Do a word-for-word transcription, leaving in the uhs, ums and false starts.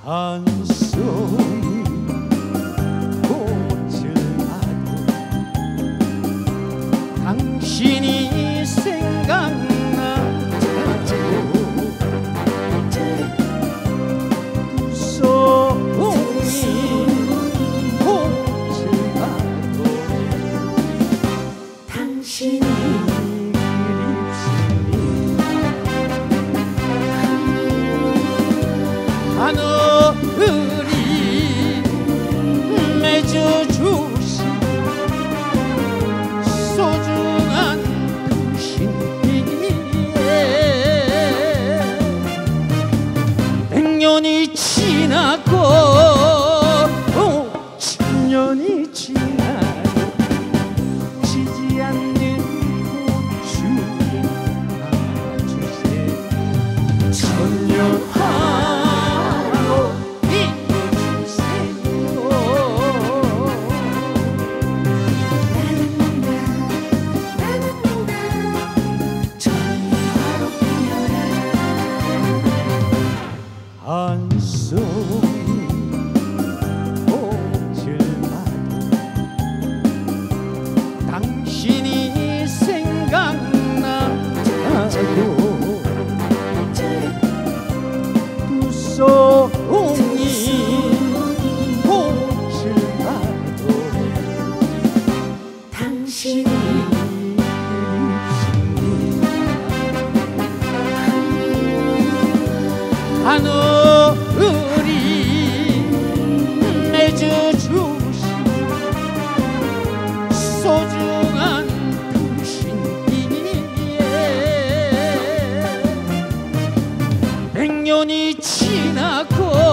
한 송이 꽃을 봐도 당신이 생각나고 두 송이 꽃을 봐도 당신이 하늘이 맺어주신 소중한 당신이기에 백년이 지나고 천년이 지나도 지지 않는 꽃줄이 남아주세 천년화 한 송이 꽃을 봐도 당신이 생각나고 두 송이 꽃을 봐도 당신이 하늘이 맺어주신 소중한 당신이기에 백년이 지나고